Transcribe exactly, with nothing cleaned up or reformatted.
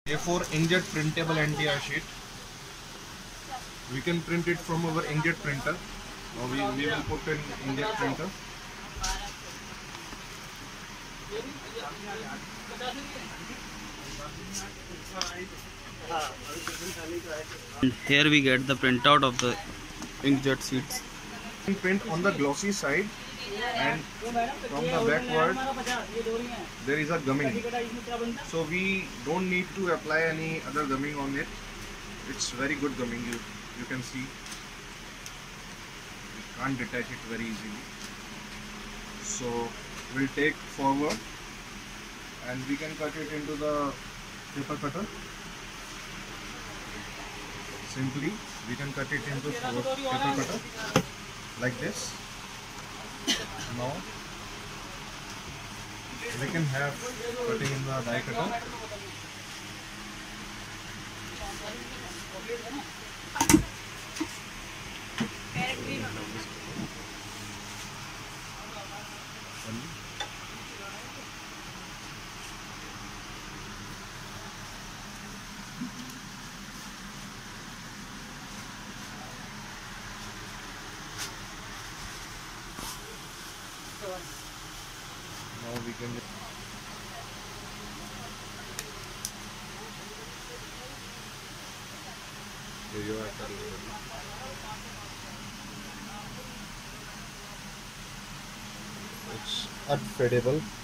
A four inkjet printable N T R sheet. We can print it from our inkjet printer. Now we, we will put in inkjet printer. And here we get the printout of the inkjet sheets. We print on the glossy side, and from the backward there is a gumming. So we don't need to apply any other gumming on it. It's very good gumming. You you can see. You can't detach it very easily. So we'll take forward and we can cut it into the paper cutter. Simply we can cut it into paper cutter like this. Now we can have cutting in the die cutter. Now we can here you are. It's unfadeable.